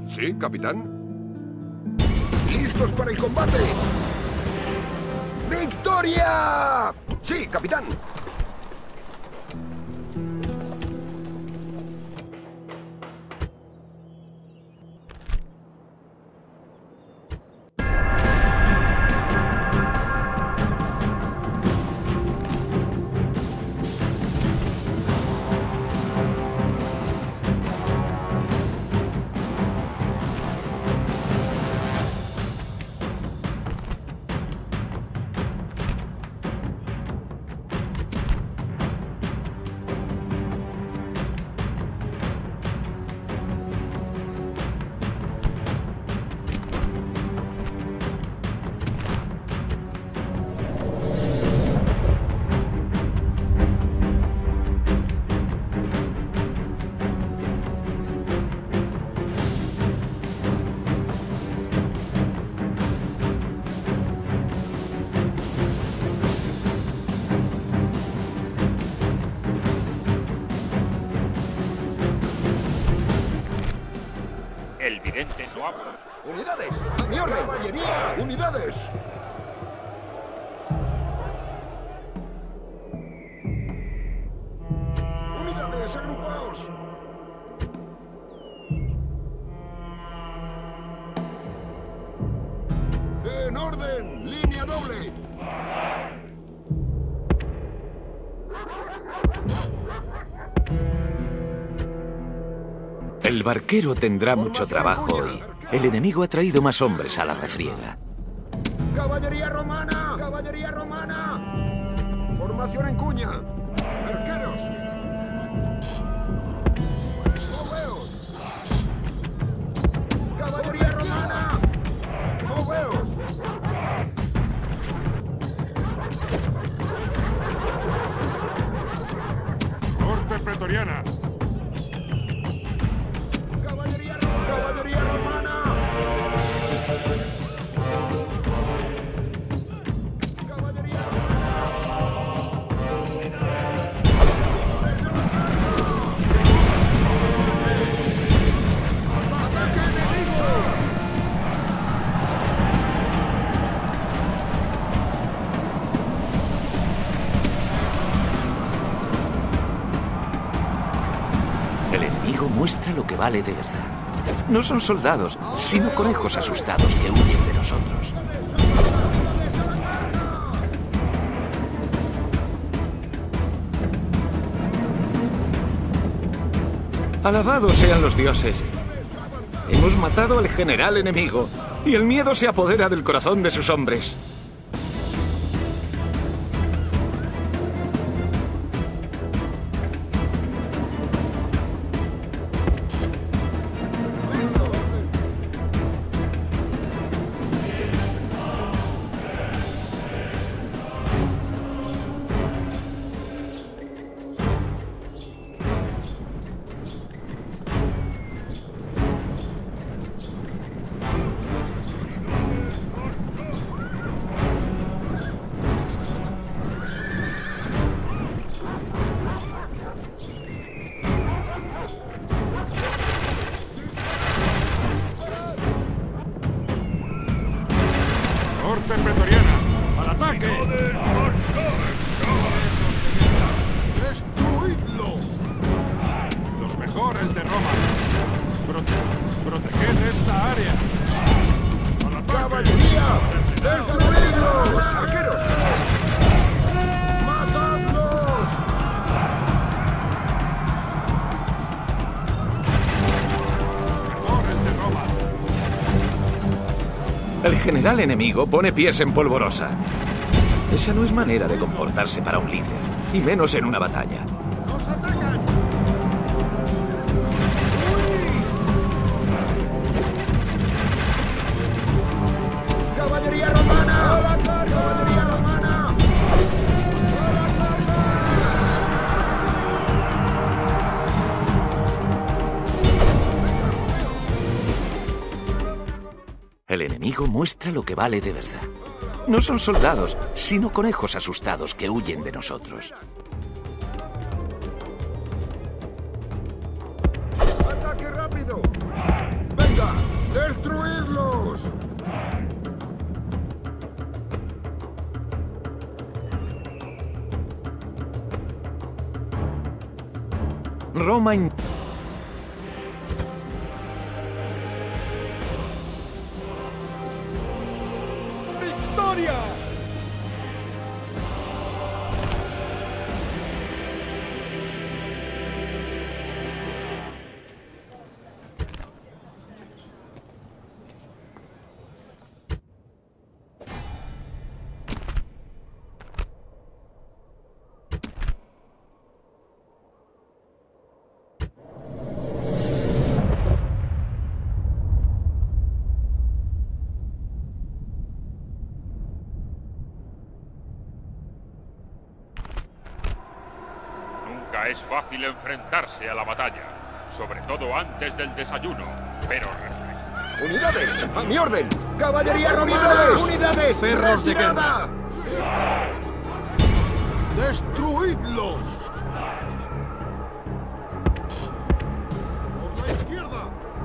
Sí, capitán. ¡Listos para el combate! ¡Victoria! Sí, capitán. El vidente no habla. ¡Unidades! ¡A mi orden! ¡Caballería! ¡Unidades! ¡Unidades, agrupaos! ¡En orden! ¡Línea doble! El barquero tendrá mucho trabajo hoy. El enemigo ha traído más hombres a la refriega. ¡Caballería romana! ¡Caballería romana! ¡Formación en cuña! ¡Arqueros! ¡Moveos! ¡Caballería romana! ¡Moveos! Corte pretoriana. ¡Caballería romana! ¡Caballería romana! ¡Ataque enemigo! El enemigo muestra lo que vale de verdad. No son soldados, sino conejos asustados que huyen de nosotros. Alabados sean los dioses. Hemos matado al general enemigo y el miedo se apodera del corazón de sus hombres. Corte pretoriana. ¡Al ataque! ¡Destruidlos! Los mejores de Roma. Proteged esta área. ¡Al ataque! ¡Caballería! ¡Destruidlos! ¡Arqueros! ¡Matadlos! Los mejores de Roma. El general enemigo pone pies en polvorosa. Esa no es manera de comportarse para un líder, y menos en una batalla. ¡Nos atacan! ¡Caballería romana! ¡Caballería romana! El enemigo muestra lo que vale de verdad. No son soldados, sino conejos asustados que huyen de nosotros. ¡Ataque rápido! ¡Venga! ¡Destruidlos! Roma in- ¡Victoria! Nunca es fácil enfrentarse a la batalla, sobre todo antes del desayuno, pero refleja. ¡Unidades! ¡A mi orden! ¡Caballería romana! ¡Unidades! Perros de ¡Retirada! ¡Destruidlos! ¡Por la izquierda!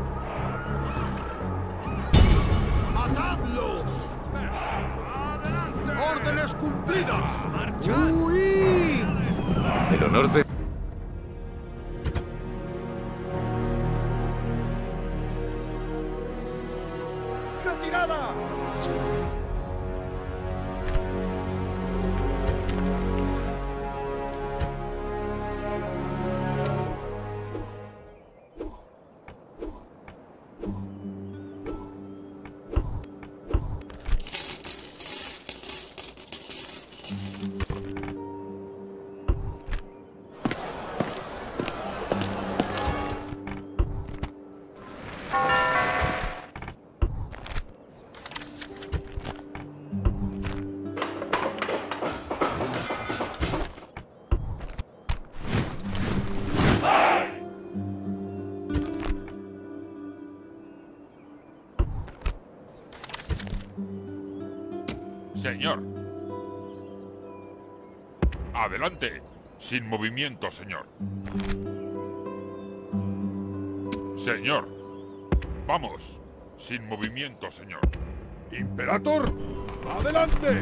¡Matadlos! ¡Adelante! ¡Órdenes cumplidas! ¡Marchad! ¡Huid! El honor de... ¡Retirada! Señor. Adelante. Sin movimiento, señor. Señor. Vamos. Sin movimiento, señor. ¡Imperator! ¡Adelante!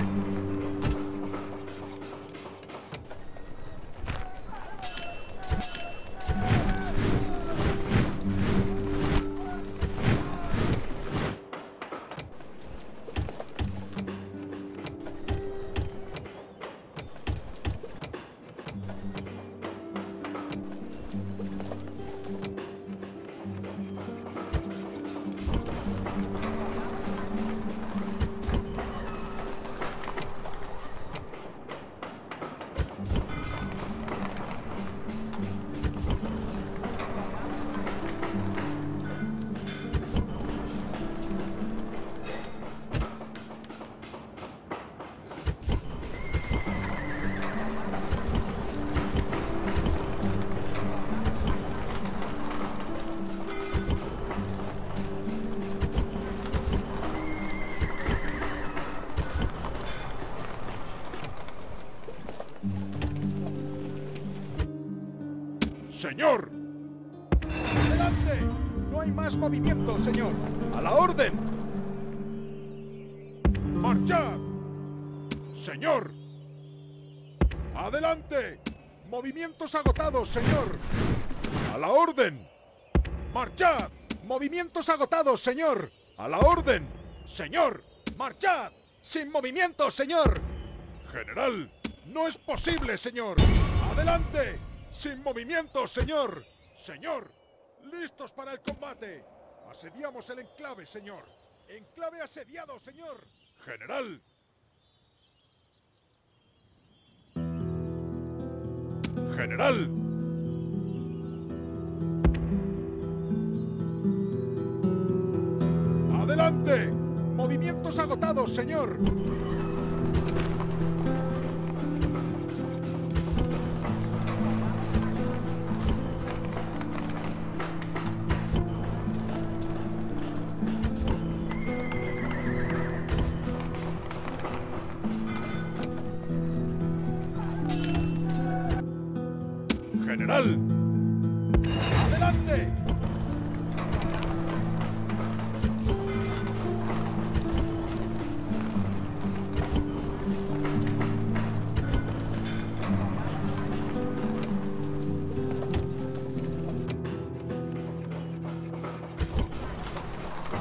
¡Señor! ¡Adelante! No hay más movimiento, señor. ¡A la orden! ¡Marchad! ¡Señor! ¡Adelante! ¡Movimientos agotados, señor! ¡A la orden! ¡Marchad! ¡Movimientos agotados, señor! ¡A la orden! ¡Señor! ¡Marchad! ¡Sin movimiento, señor! ¡General! ¡No es posible, señor! ¡Adelante! ¡Sin movimiento, señor! ¡Señor! ¡Listos para el combate! ¡Asediamos el enclave, señor! ¡Enclave asediado, señor! ¡General! ¡General! ¡Adelante! ¡Movimientos agotados, señor! ¡General! ¡Adelante!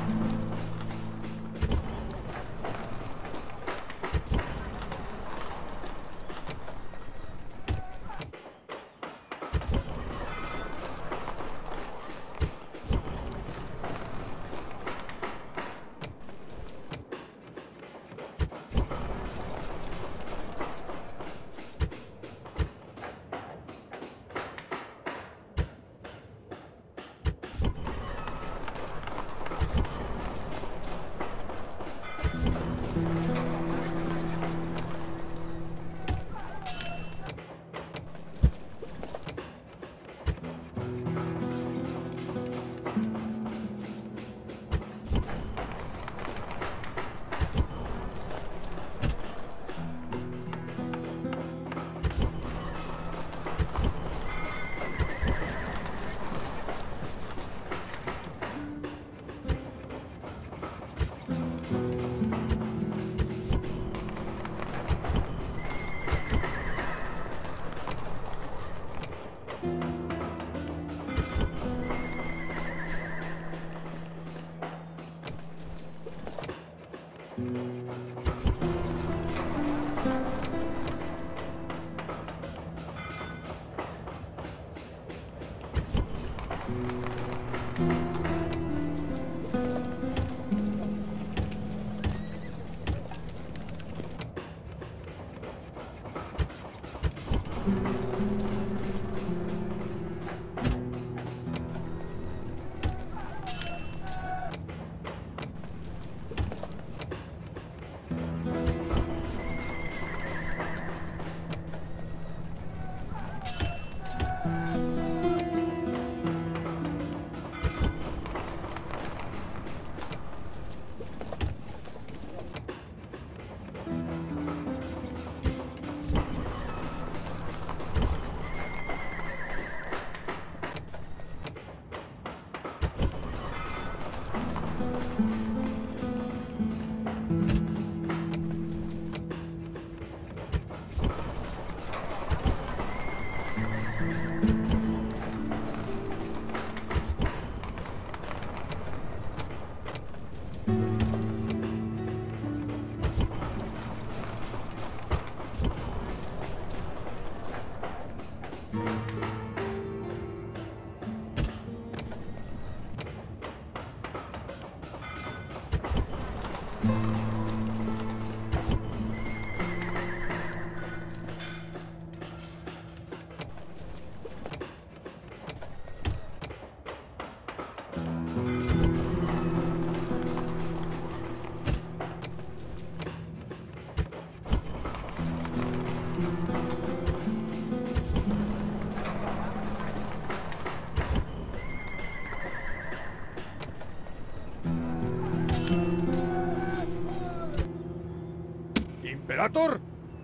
¡Imperator!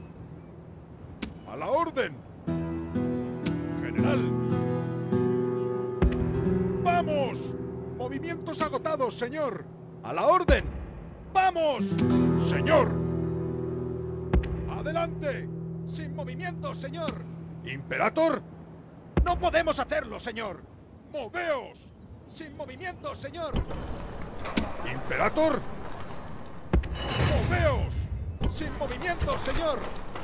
¡A la orden! ¡General! ¡Vamos! ¡Movimientos agotados, señor! ¡A la orden! ¡Vamos! ¡Señor! ¡Adelante! ¡Sin movimientos, señor! ¿Imperator? ¡No podemos hacerlo, señor! ¡Moveos! ¡Sin movimientos, señor! ¿Imperator? ¡Moveos! ¡Sin movimientos, señor!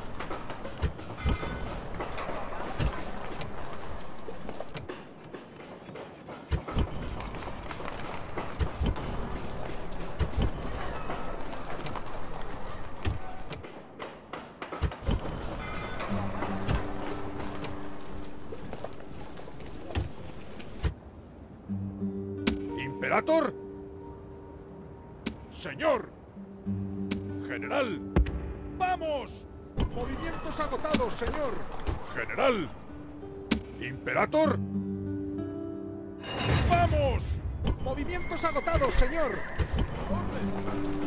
¿Imperator? ¡Señor! ¡General! ¡Vamos! ¡Movimientos agotados, señor! ¡General! ¿Imperator? ¡Vamos! ¡Movimientos agotados, señor! ¡Orden!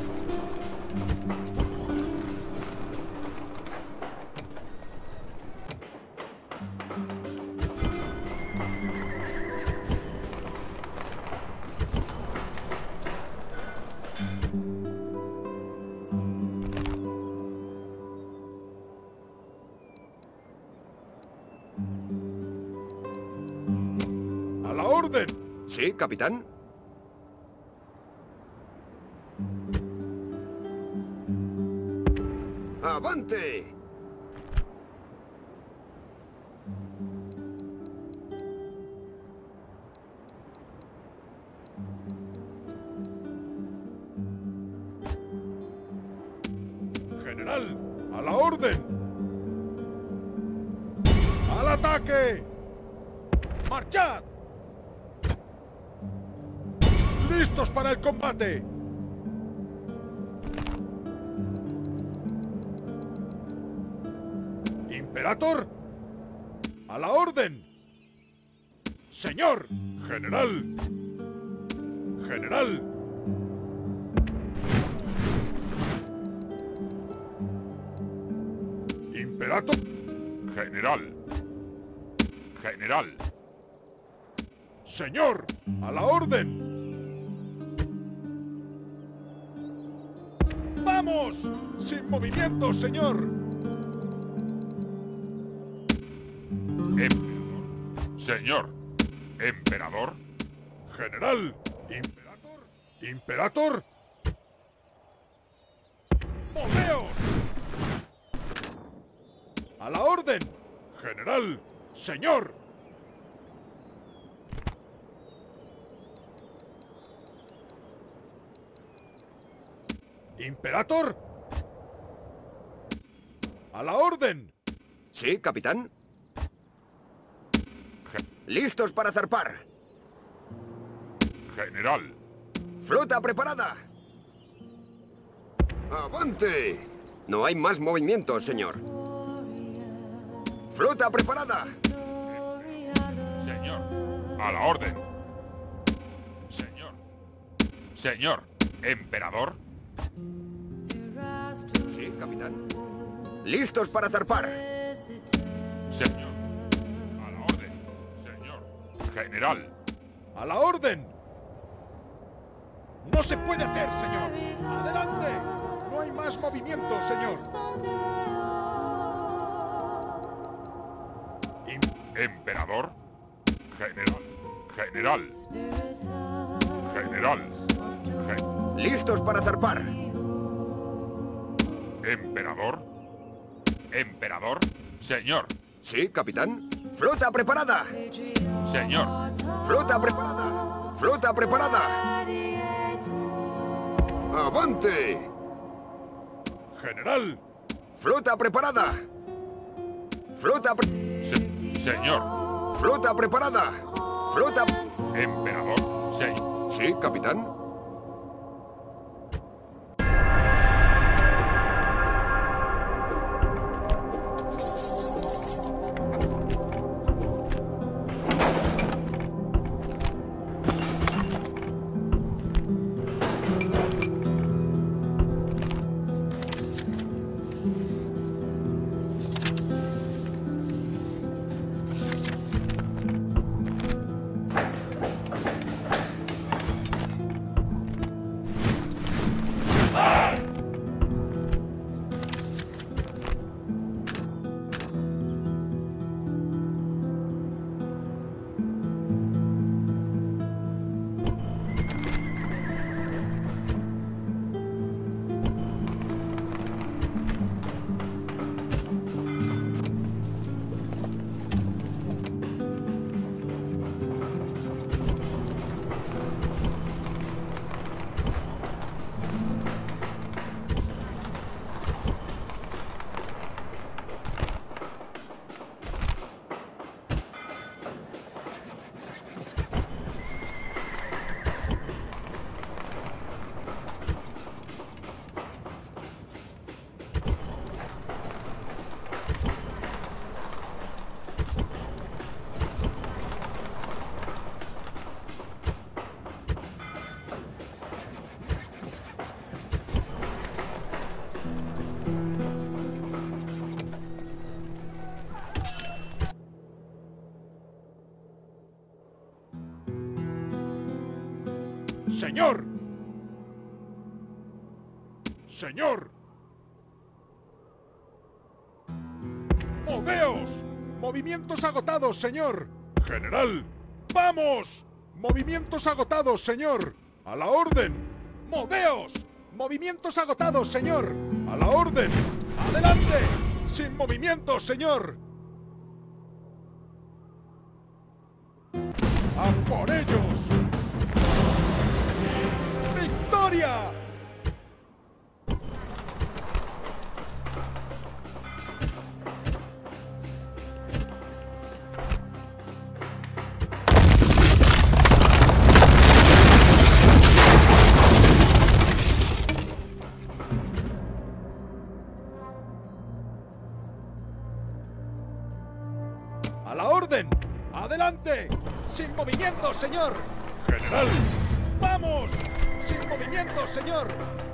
Sí, capitán. ¡Avante! General, a la orden. ¡Al ataque! ¡Marchad! ¡Listos para el combate! ¡Imperator! ¡A la orden! ¡Señor! ¡General! ¡General! ¡Imperator! ¡General! ¡General! ¡Señor! ¡A la orden! ¡Vamos! ¡Sin movimiento, señor! Emperador. Señor. Emperador. General. Imperator. Imperator. ¡Moveos! ¡A la orden! General. Señor. ¿Imperator? ¡A la orden! Sí, capitán. ¡Listos para zarpar! General. ¡Flota preparada! ¡Avante! No hay más movimientos, señor. ¡Flota preparada! Señor. A la orden. Señor. Señor. ¿Emperador? Sí, capitán. ¡Listos para zarpar! Señor. A la orden. Señor. General. A la orden. No se puede hacer, señor. Adelante. No hay más movimiento, señor. ¿Emperador? General. General. General. ¡Listos para zarpar! ¿Emperador? ¿Emperador? Señor. Sí, capitán. ¡Flota preparada! Señor. ¡Flota preparada! ¡Flota preparada! ¡Avante! General. ¡Flota preparada! ¡Flota Señor. ¡Flota preparada! ¡Flota! ¿Emperador? Señor. Sí, capitán. ¡Señor! ¡Señor! ¡Moveos! ¡Movimientos agotados, señor! ¡General! ¡Vamos! ¡Movimientos agotados, señor! ¡A la orden! ¡Moveos! movimientos agotados, señor. A la orden. Adelante. Sin movimientos, señor. ¡A por ellos! ¡Victoria! ¡A la orden! ¡Adelante! ¡Sin movimiento, señor! ¡General! ¡Vamos! ¡Sin movimiento, señor!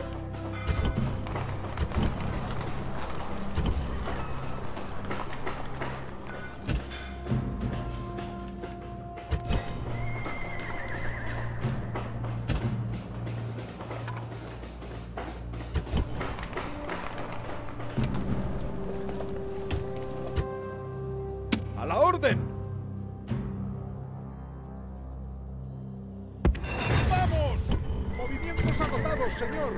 ¡A la orden! ¡Vamos! ¡Movimientos agotados, señor!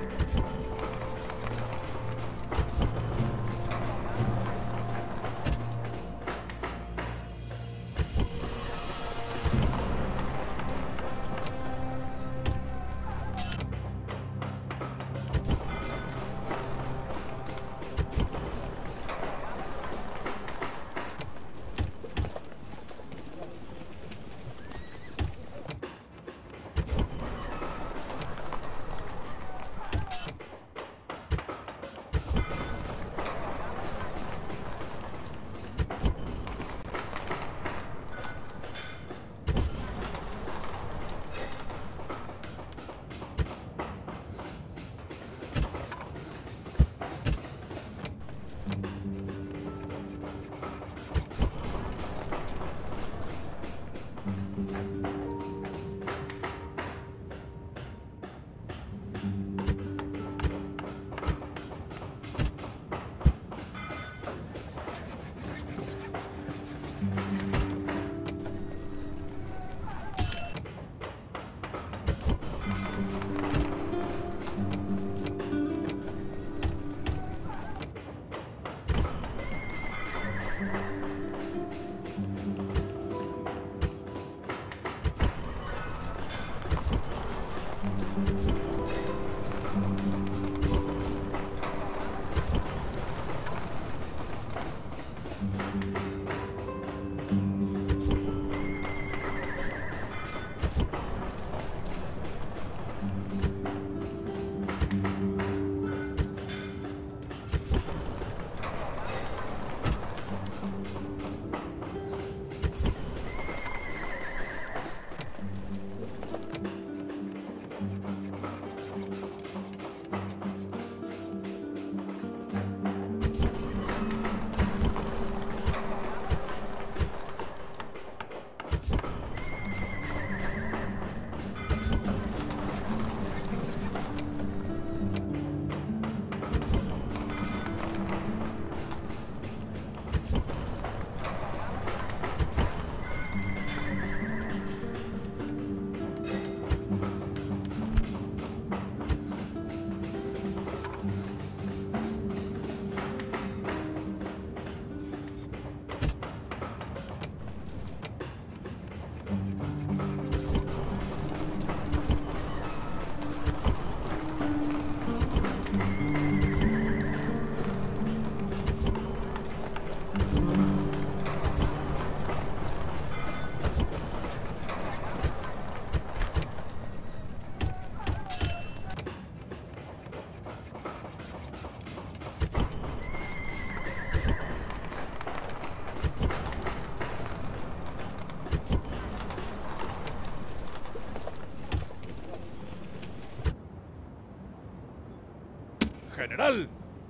¡General!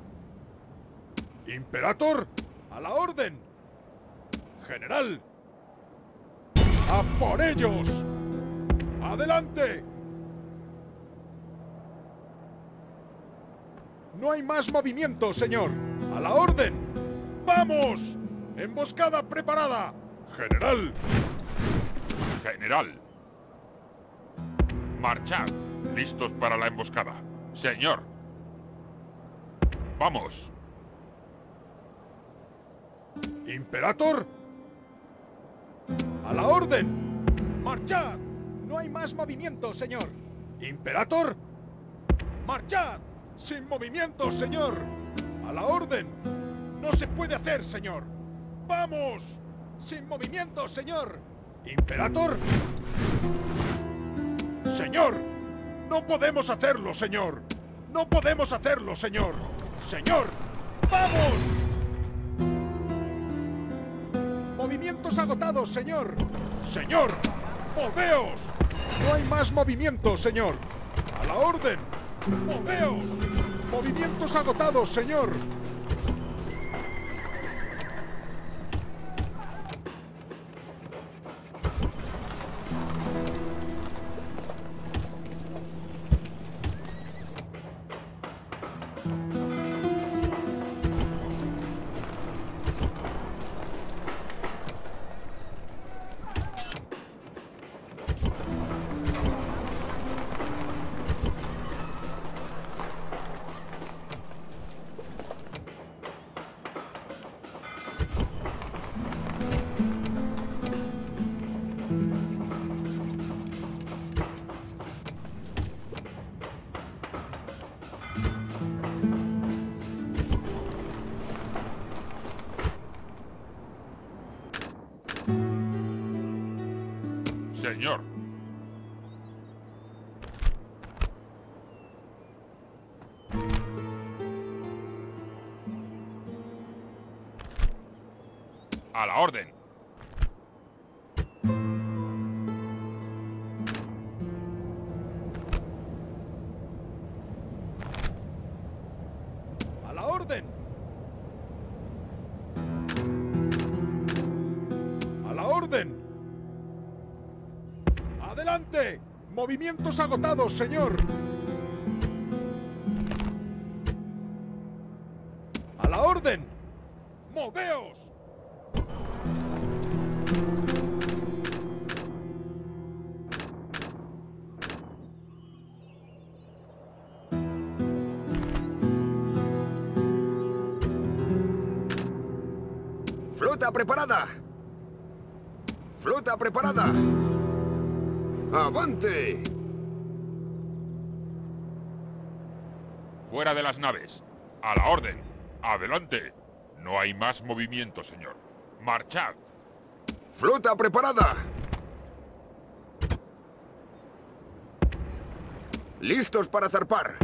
¡Imperator! ¡A la orden! ¡General! ¡A por ellos! ¡Adelante! No hay más movimiento, señor. ¡A la orden! ¡Vamos! ¡Emboscada preparada! ¡General! General. Marchad. Listos para la emboscada. Señor. Vamos. ¡Imperator! ¡A la orden! ¡Marchad! No hay más movimiento, señor. ¡Imperator! ¡Marchad! ¡Sin movimiento, señor! ¡A la orden! ¡No se puede hacer, señor! ¡Vamos! ¡Sin movimiento, señor! ¡Imperator! ¡Señor! ¡No podemos hacerlo, señor! ¡No podemos hacerlo, señor! ¡Señor! ¡Vamos! ¡Movimientos agotados, señor! ¡Señor! ¡Moveos! ¡No hay más movimiento, señor! ¡A la orden! ¡Moveos! ¡Movimientos agotados, señor! Señor. A la orden. ¡A la orden! ¡A la orden! ¡Adelante! ¡Movimientos agotados, señor! ¡A la orden! ¡Moveos! ¡Flota preparada! ¡Flota preparada! ¡Avante! Fuera de las naves. A la orden. Adelante. No hay más movimiento, señor. Marchad. ¡Flota preparada! ¡Listos para zarpar!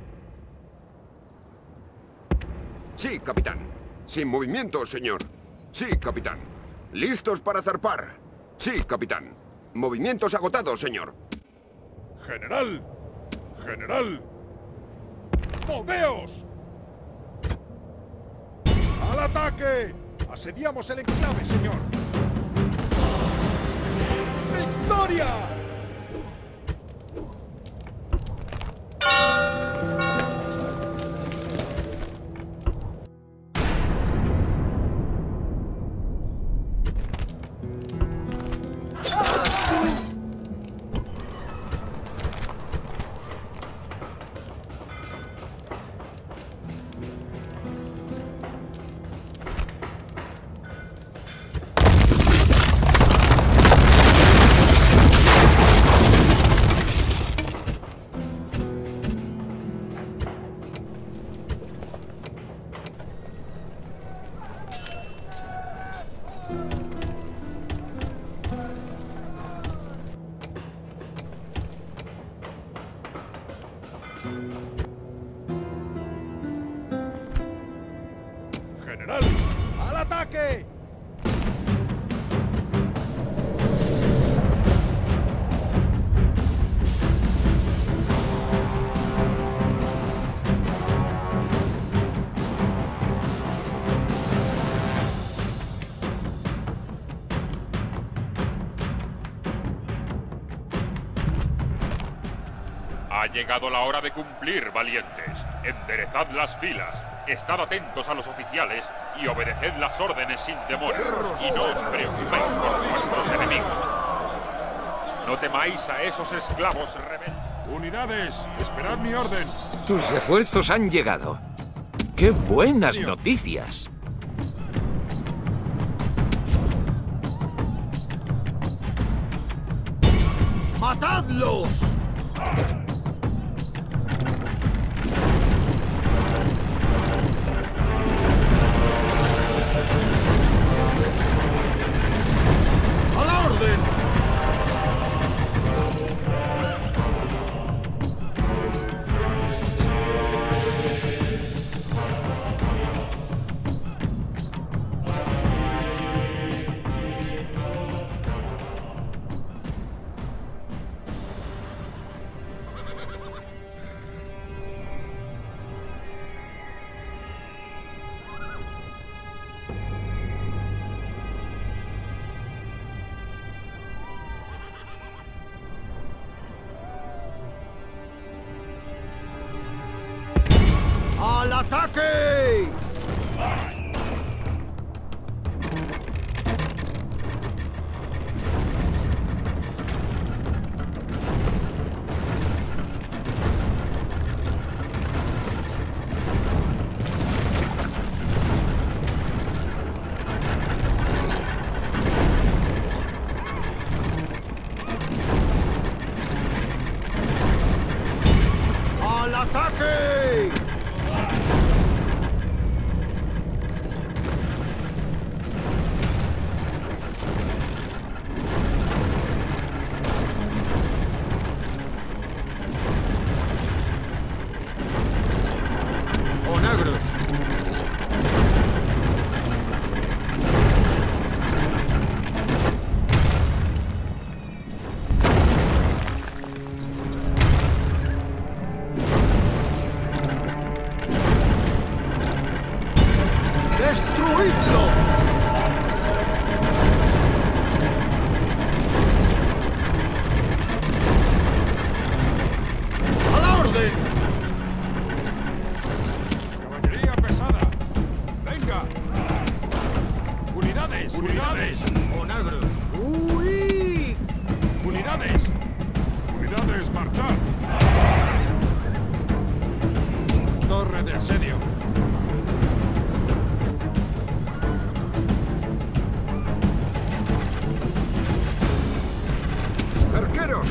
Sí, capitán. Sin movimiento, señor. Sí, capitán. ¿Listos para zarpar? Sí, capitán. Movimientos agotados, señor. ¡General! ¡General! ¡Moveos! ¡Al ataque! ¡Asediamos el enclave, señor! ¡Victoria! ¡General! ¡Al ataque! Ha llegado la hora de cumplir, valientes. Enderezad las filas, estad atentos a los oficiales y obedeced las órdenes sin temor. Y no os preocupéis por vuestros enemigos. No temáis a esos esclavos rebeldes. Unidades, esperad mi orden. Tus refuerzos han llegado. ¡Qué buenas noticias! ¡Matadlos! ¡A la orden! ¡Al ataque! ¡Al ataque! ¡O negros! ¡Destruidlos! ¡A la orden! Caballería pesada. Venga. Unidades, unidades. ¡O negros! ¡Huid! Unidades. Unidades, marchad. Torre de asedio. ¡Arqueros!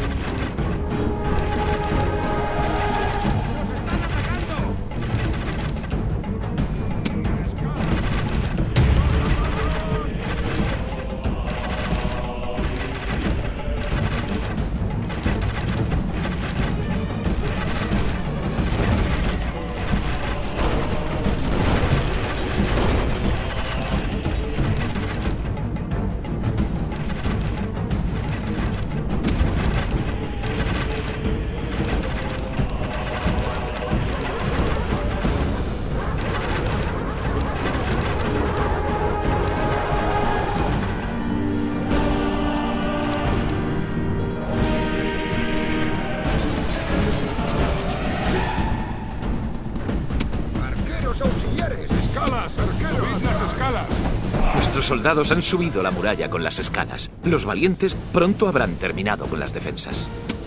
¡Auxiliares! ¡Escalas! ¡Subid las escalas! Nuestros soldados han subido la muralla con las escalas. Los valientes pronto habrán terminado con las defensas.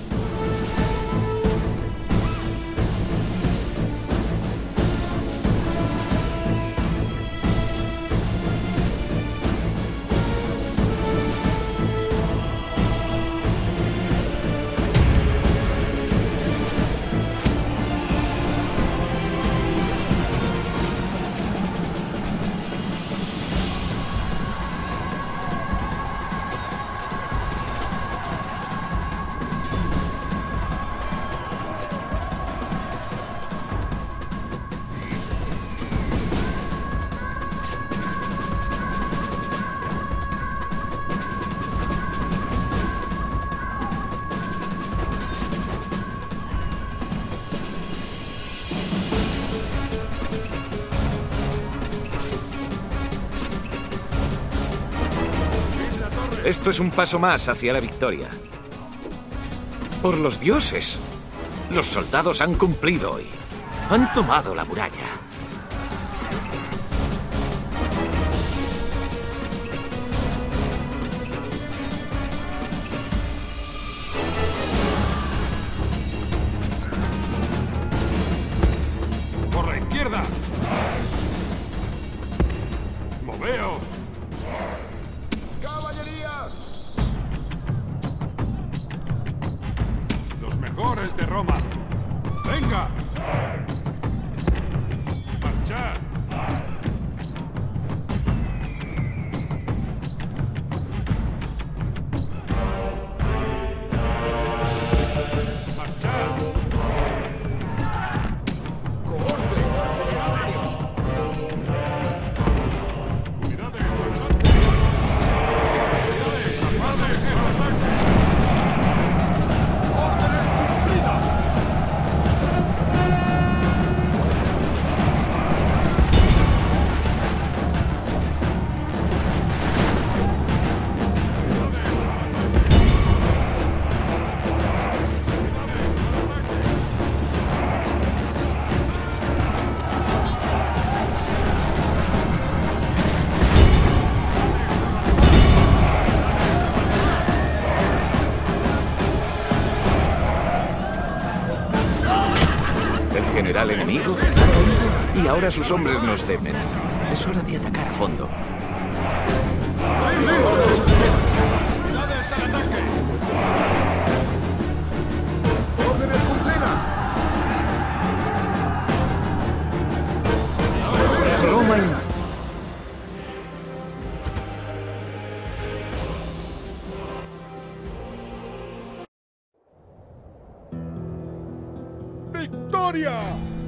Esto es un paso más hacia la victoria. ¡Por los dioses! Los soldados han cumplido hoy. Han tomado la muralla. izquierda! ¡Moveos! ¡Caballería! ¡Los mejores de Roma! ¡Venga! ¡Marchad! ¡Marchad! ¡Unidades! ¡Órdenes cumplidas! El general enemigo ha caído y ahora sus hombres nos temen. Es hora de atacar a fondo. ¡Unidades al ataque! ¡Órdenes cumplidas! Roma en... ¡Victoria!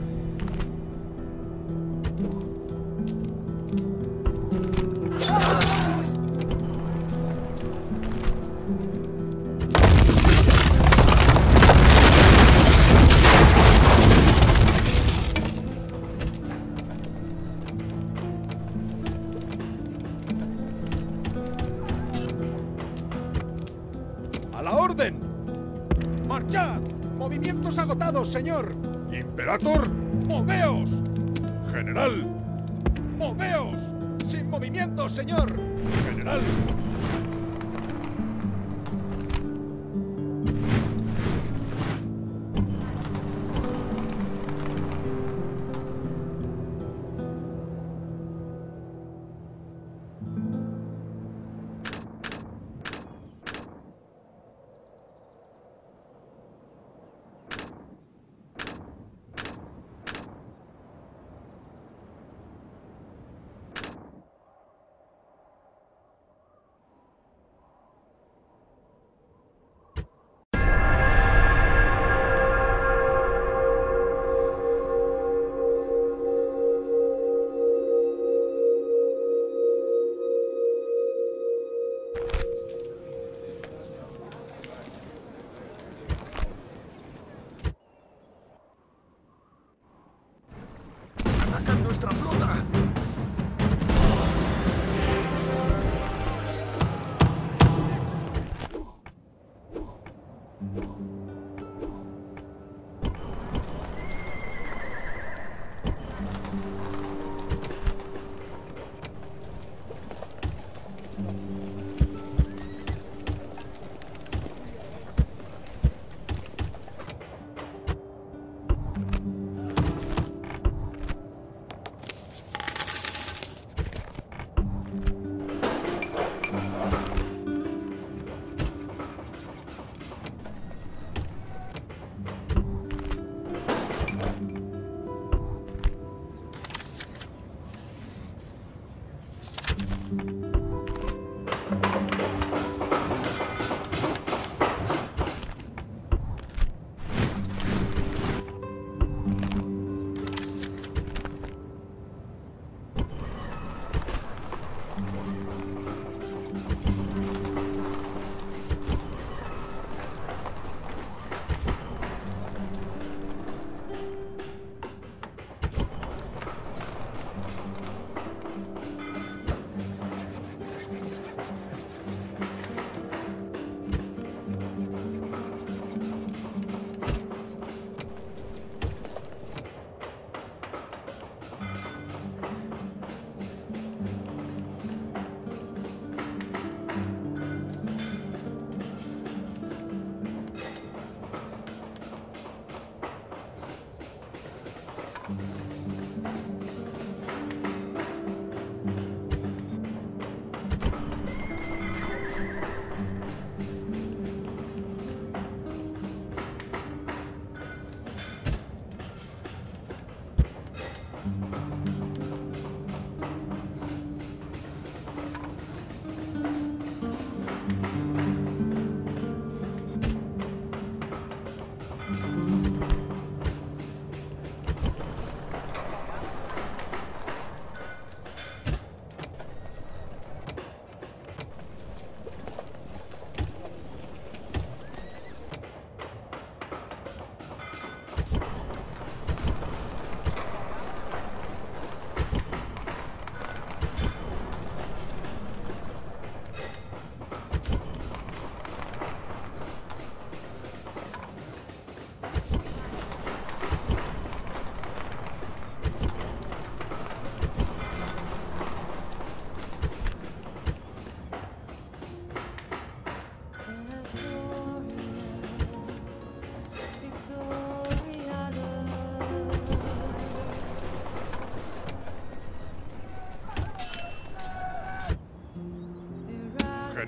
¡A la orden! ¡Marchad! ¡Movimientos agotados, señor! ¡Imperator! ¡Moveos! ¡General! ¡Moveos! ¡Sin movimientos, señor! ¡General! ¡Atacan nuestra flota!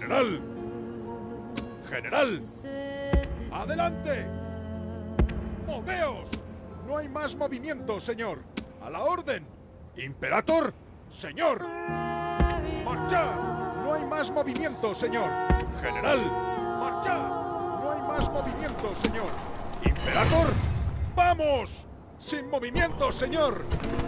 ¡General! ¡General! ¡Adelante! ¡Moveos! No hay más movimiento, señor. ¡A la orden! ¡Imperator! ¡Señor! ¡Marchad! No hay más movimiento, señor. ¡General! ¡Marchad! No hay más movimiento, señor. ¡Imperator! ¡Vamos! ¡Sin movimiento, señor!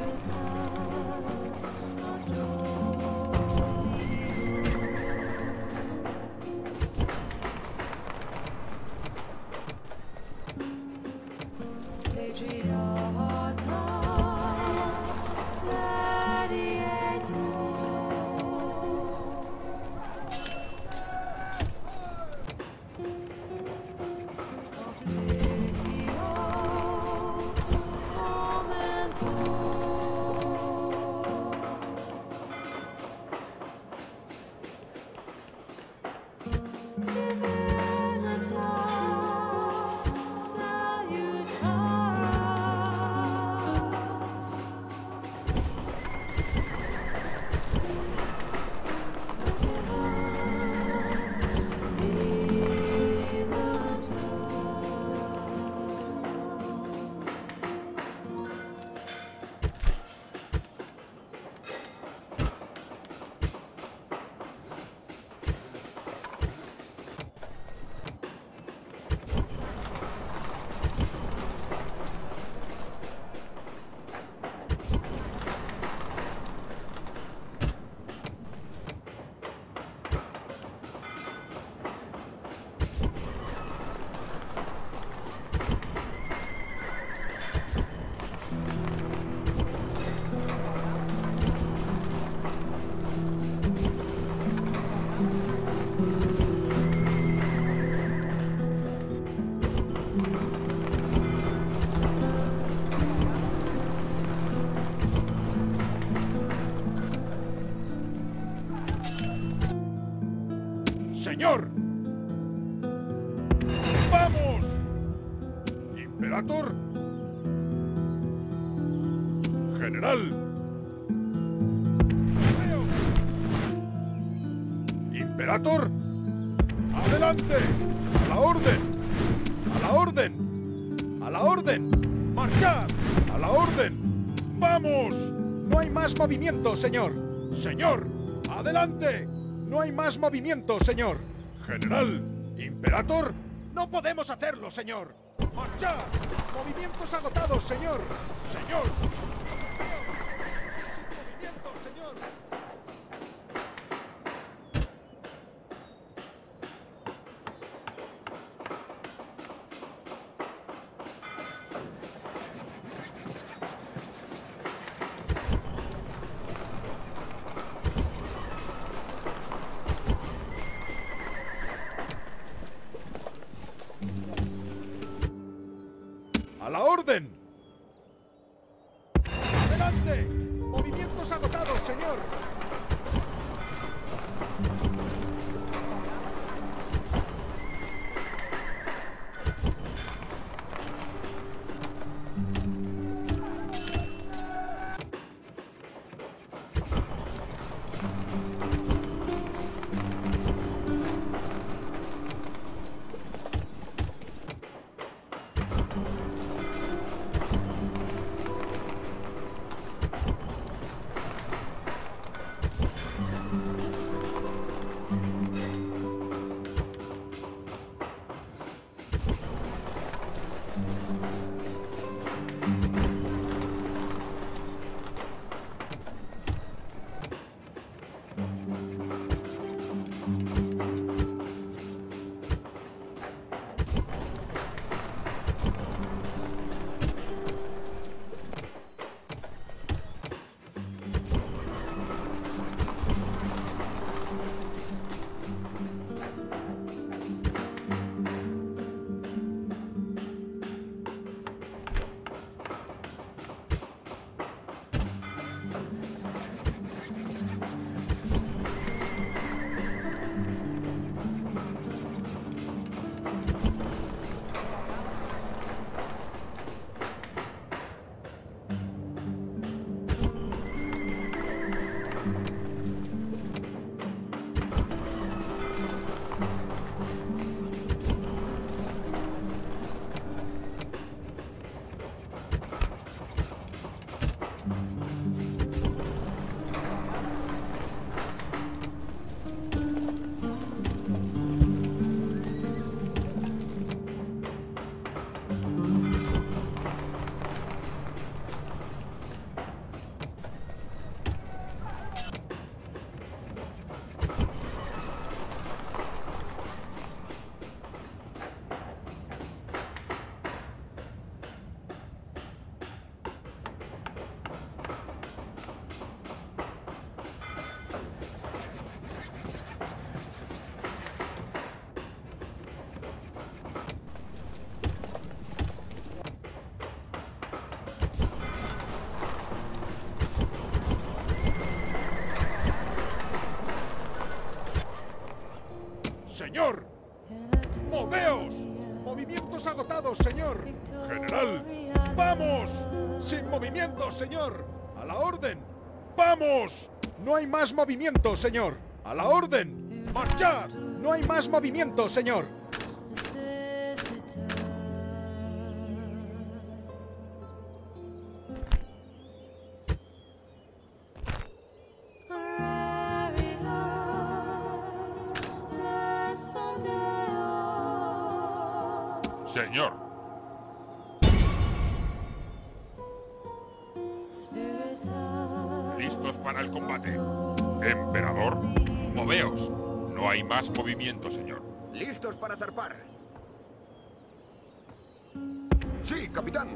¡Señor! ¡Vamos! ¡Imperator! ¡General! ¡Imperator! ¡Adelante! ¡A la orden! ¡A la orden! ¡A la orden! ¡Marchad! ¡A la orden! ¡Vamos! No hay más movimiento, señor. ¡Señor! ¡Adelante! No hay más movimiento, señor. ¡General! ¡Imperator! ¡No podemos hacerlo, señor! ¡Marchad! ¡Movimientos agotados, señor! ¡Señor! ¡Sin movimiento, señor! ¡A la orden! ¡Adelante! ¡Movimientos agotados, señor! ¡General! ¡Vamos! ¡Sin movimiento, señor! ¡A la orden! ¡Vamos! ¡No hay más movimiento, señor! ¡A la orden! ¡Marchad! ¡No hay más movimiento, señor! Señor. ¿Listos para el combate? Emperador, moveos. No hay más movimiento, señor. ¿Listos para zarpar? Sí, capitán.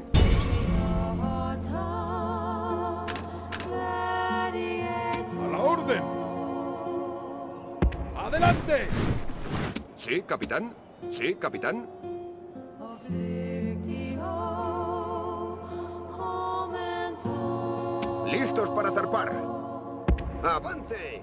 ¡A la orden! ¡Adelante! Sí, capitán. Sí, capitán. ¡Listos para zarpar! ¡Avante!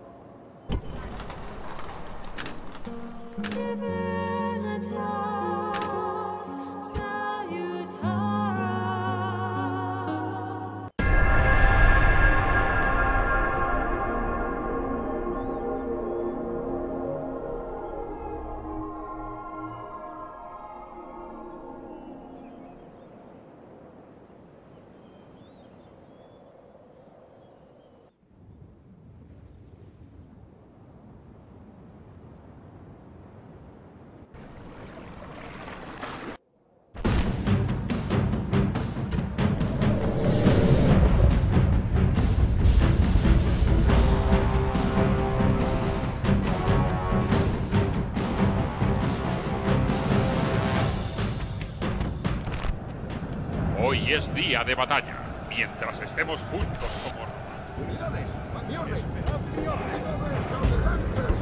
Hoy es día de batalla. Mientras estemos juntos como... ¡Unidades! ¡A mi orden! ¡Esperad mi orden! ¡Unidades, adelante!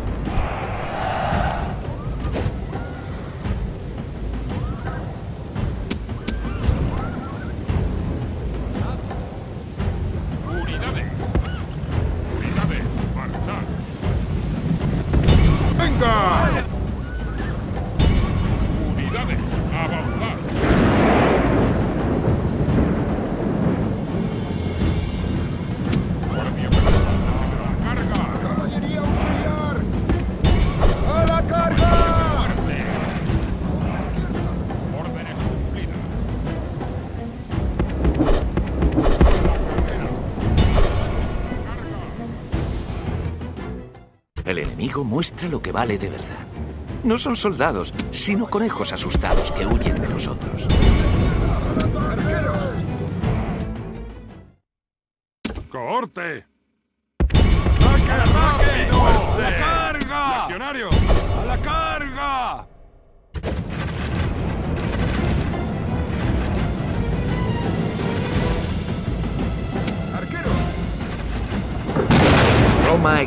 ¡Unidades! ¡Unidades! ¡Marchad! ¡Venga! ¡Unidades! ¡Avanzad! ¡Guardia pesada! ¡A la carga! ¡Caballería auxiliar! ¡A la carga! ¡Fuerte! ¡Órdenes cumplidas! El enemigo muestra lo que vale de verdad. No son soldados, sino conejos asustados que huyen de nosotros. ¡Arqueros! ¡Cohorte! ¡Ataque! ¡A la carga! ¡Legionarios! ¡A la carga! ¡Arqueros! Roma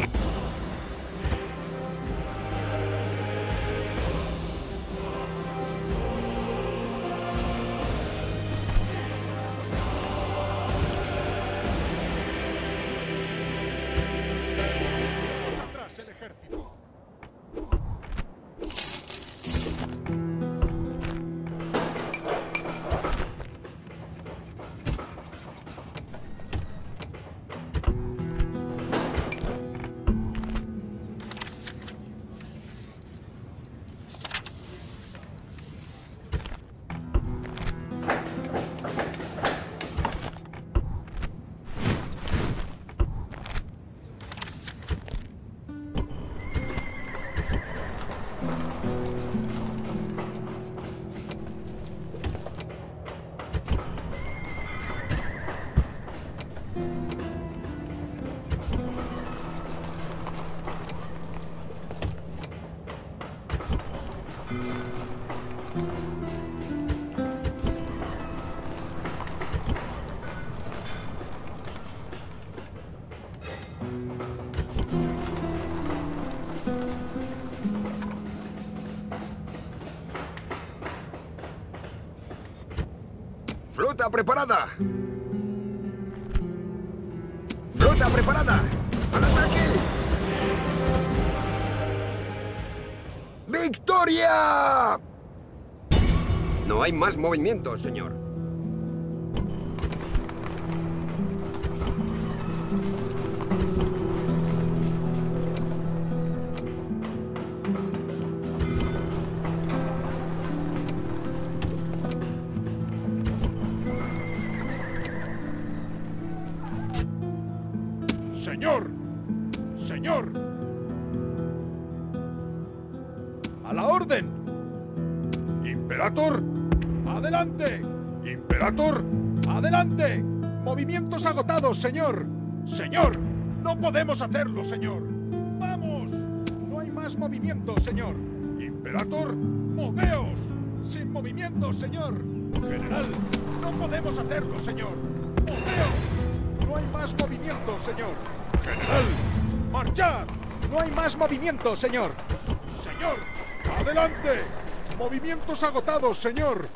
¡Atrás el ejército! ¡Flota preparada! ¡Flota preparada! ¡Al ataque! ¡Victoria! No hay más movimientos, señor. ¡Señor! ¡Señor! ¡A la orden! ¡Imperator! ¡Adelante! ¡Imperator! ¡Adelante! ¡Movimientos agotados, señor! ¡Señor! ¡No podemos hacerlo, señor! ¡Vamos! No hay más movimientos, señor. ¡Imperator! ¡Moveos! ¡Sin movimientos, señor! ¡General! ¡No podemos hacerlo, señor! ¡Moveos! No hay más movimientos, señor. ¡General! ¡Marchad! No hay más movimientos, señor. ¡Señor! ¡Adelante! ¡Movimientos agotados, señor!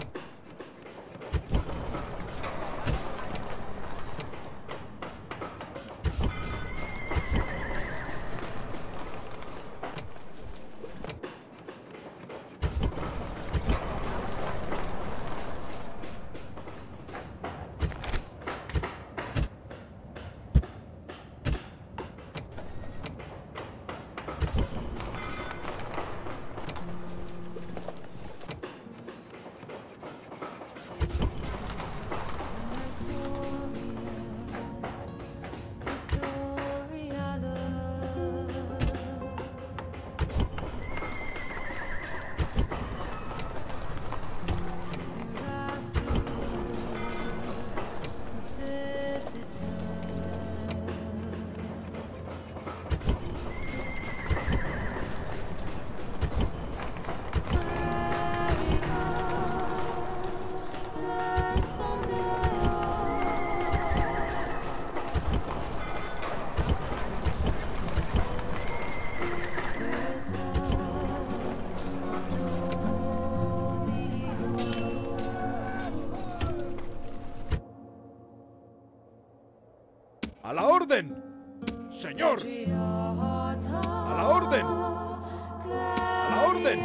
¡A la orden! ¡Señor! ¡A la orden! ¡A la orden!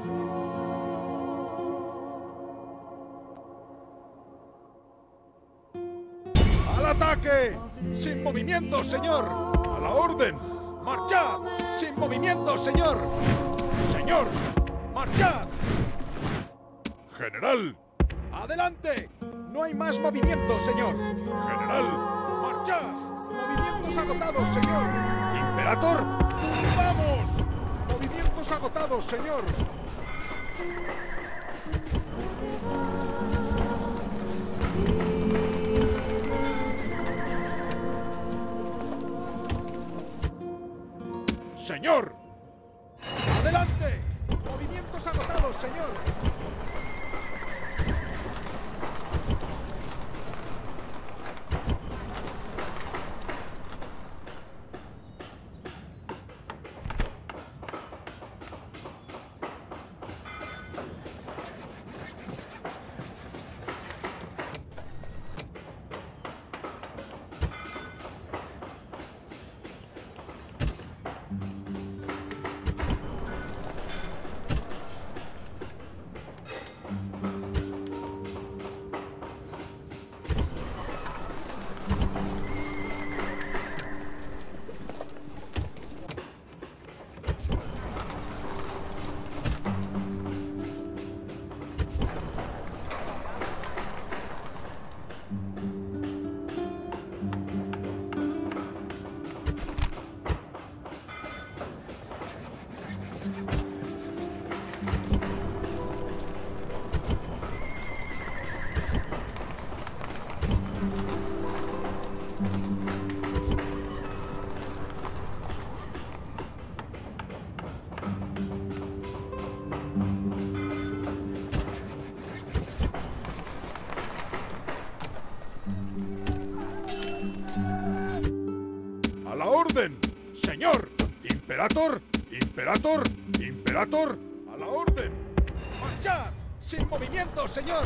¡Al ataque! ¡Sin movimientos, señor! ¡A la orden! ¡Marchad! ¡Sin movimientos, señor! ¡Señor! ¡Marchad! ¡General! ¡Adelante! No hay más movimientos, señor. ¡General! ¡Marchad! ¡Movimientos agotados, señor! ¡Imperator! ¡Vamos! ¡Movimientos agotados, señor! ¡Señor! ¡Adelante! ¡Movimientos agotados, señor! ¡A la orden! ¡Señor! ¡Imperator! ¡Imperator! ¡Imperator! ¡A la orden! ¡Marchad! ¡Sin movimientos, señor!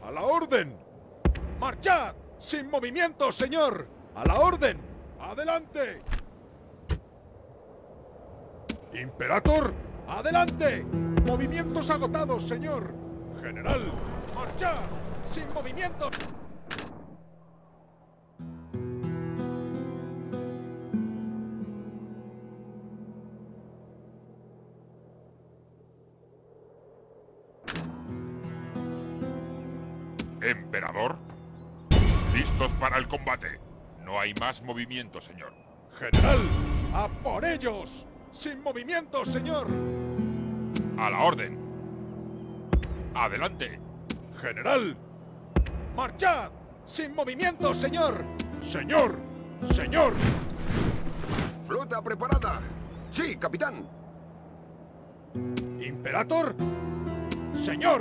¡A la orden! ¡Marchad! ¡Sin movimiento, señor! ¡A la orden! ¡Adelante! ¡Imperator! ¡Adelante! ¡Movimientos agotados, señor! ¡General! ¡Marchad! ¡Sin movimiento! ¿Emperador? Listos para el combate. No hay más movimiento, señor. ¡General! ¡A por ellos! ¡Sin movimiento, señor! A la orden. Adelante. ¡General! ¡Marchad! ¡Sin movimiento, señor! ¡Señor! ¡Señor! ¡Flota preparada! ¡Sí, capitán! ¿Imperator? ¡Señor!